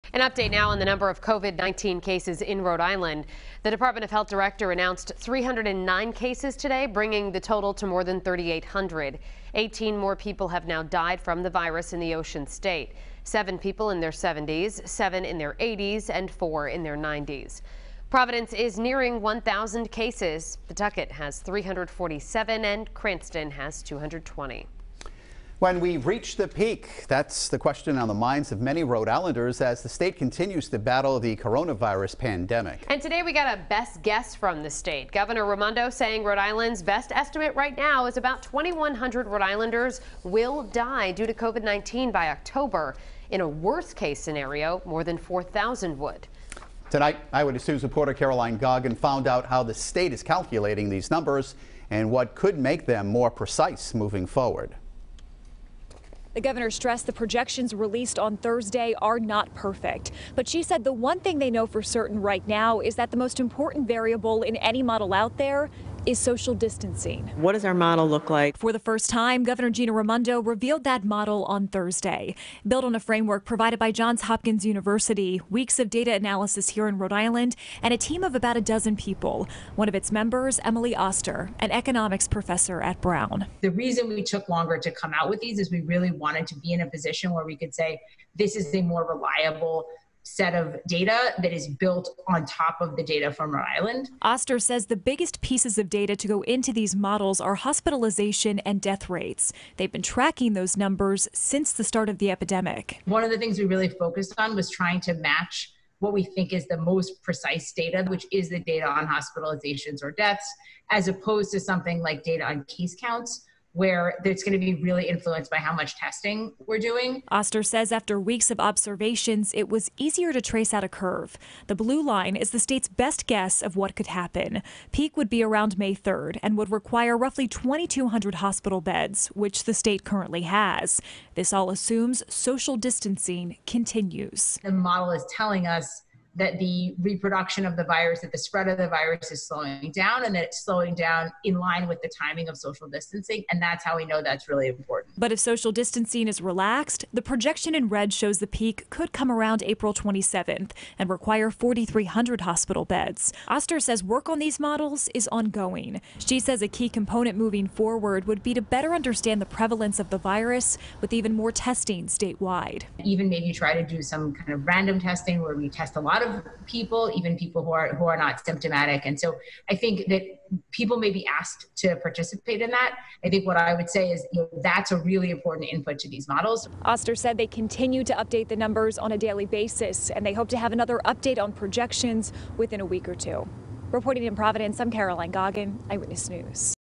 An update now on the number of COVID-19 cases in Rhode Island. The Department of Health director announced 309 cases today, bringing the total to more than 3,800. 18 more people have now died from the virus in the Ocean State. 7 people in their 70s, 7 in their 80s, and 4 in their 90s. Providence is nearing 1,000 cases. Pawtucket has 347 and Cranston has 220. When we reach the peak, that's the question on the minds of many Rhode Islanders as the state continues to battle the coronavirus pandemic. And today we got a best guess from the state. Governor Raimondo saying Rhode Island's best estimate right now is about 2,100 Rhode Islanders will die due to COVID-19 by October. In a worst case scenario, more than 4,000 would. Tonight, Eyewitness News reporter Caroline Goggin found out how the state is calculating these numbers and what could make them more precise moving forward. The governor stressed the projections released on Thursday are not perfect, but she said the one thing they know for certain right now is that the most important variable in any model out there is social distancing. What does our model look like? For the first time, Governor Gina Raimondo revealed that model on Thursday. Built on a framework provided by Johns Hopkins University, weeks of data analysis here in Rhode Island, and a team of about a dozen people. One of its members, Emily Oster, an economics professor at Brown. The reason we took longer to come out with these is we really wanted to be in a position where we could say this is a more reliable set of data that is built on top of the data from Rhode Island. Oster says the biggest pieces of data to go into these models are hospitalization and death rates. They've been tracking those numbers since the start of the epidemic. One of the things we really focused on was trying to match what we think is the most precise data, which is the data on hospitalizations or deaths, as opposed to something like data on case counts, where it's going to be really influenced by how much testing we're doing. Oster says after weeks of observations, it was easier to trace out a curve. The blue line is the state's best guess of what could happen. Peak would be around May 3rd and would require roughly 2,200 hospital beds, which the state currently has. This all assumes social distancing continues. The model is telling us that the reproduction of the virus, that the spread of the virus is slowing down, and that it's slowing down in line with the timing of social distancing. And that's how we know that's really important. But if social distancing is relaxed, the projection in red shows the peak could come around April 27th and require 4,300 hospital beds. Oster says work on these models is ongoing. She says a key component moving forward would be to better understand the prevalence of the virus with even more testing statewide. Even maybe try to do some kind of random testing where we test a lot of people, even people who are not symptomatic. And so I think that people may be asked to participate in that. I think what I would say is that's a really important input to these models. Oster said they continue to update the numbers on a daily basis, and they hope to have another update on projections within a week or two. Reporting in Providence, I'm Caroline Goggin, Eyewitness News.